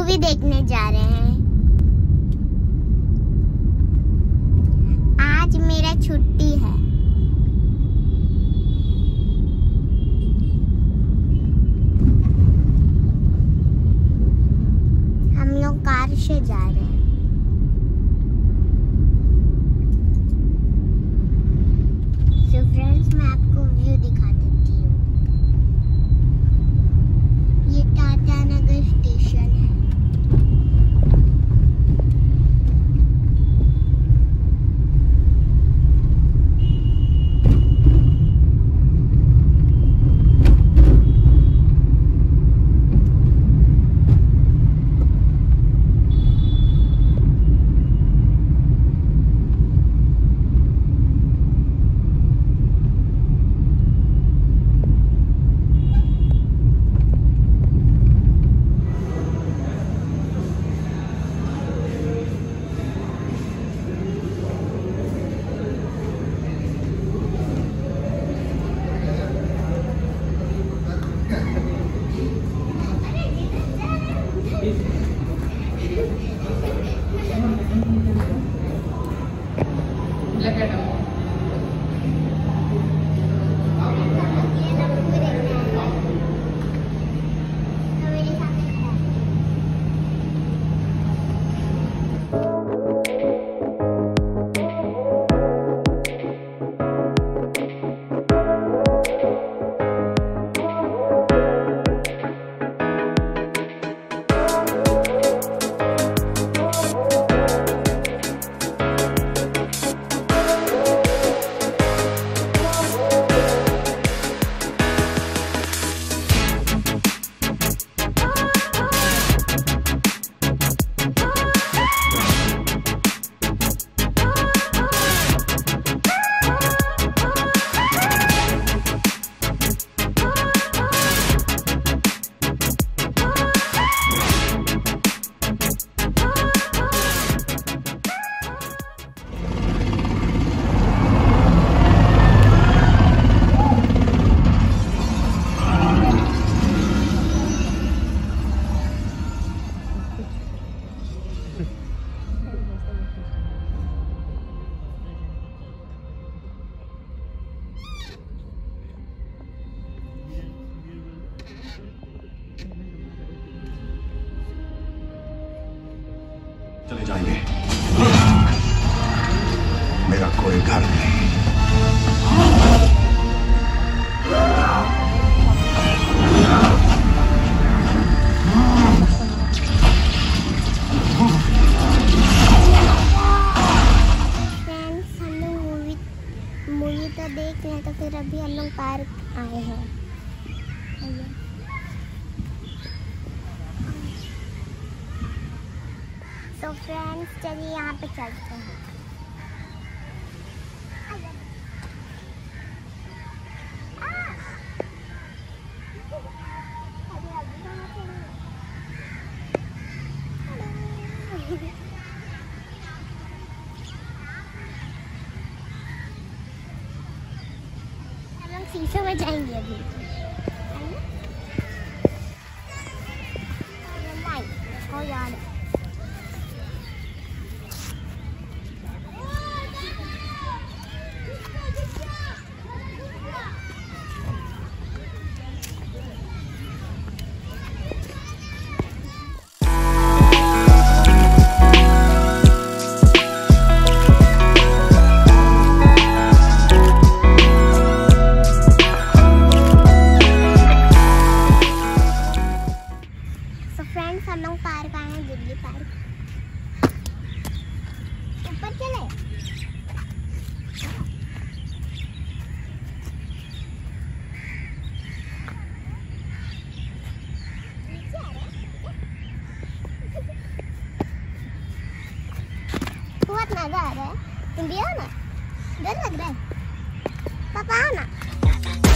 Movie देखने जा रहे हैं। आज मेरा छुट्टी है। हम लोग कार से जा रहे हैं। तो फ्रेंड्स, मैं आपको व्यू दिखा देती हूँ। ये टाटा नगर स्टेशन है। चले जाएंगे। मेरा कोई घर नहीं। फ्रेंड्स, हम लोग मूवी तो देख रहे हैं, तो फिर अभी हम लोग पार्क आए हैं। तो फ्रेंड्स, चलिए यहाँ पे चलते हैं। हम लोग शीशे में जाएंगे अभी। हो यार, हम लोग पार्क आए हैं, दिल्ली पार्क। ऊपर चले। बहुत मजा आ रहा है। तुम भी आओ ना, डर लग रहा है। पापा आओ ना।